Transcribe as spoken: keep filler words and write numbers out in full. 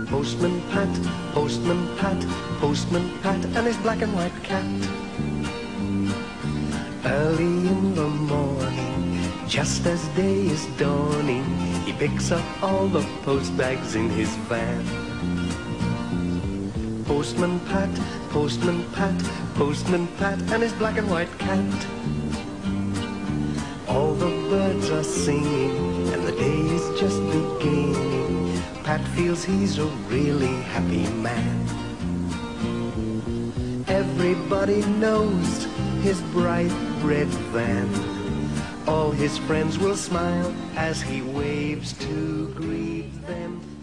Postman Pat, Postman Pat, Postman Pat, and his black and white cat. Early in the morning, just as day is dawning, he picks up all the post bags in his van. Postman Pat, Postman Pat, Postman Pat, and his black and white cat. All the birds are singing, and the day is just beginning. Pat feels he's a really happy man. Everybody knows his bright red van. All his friends will smile as he waves to greet them.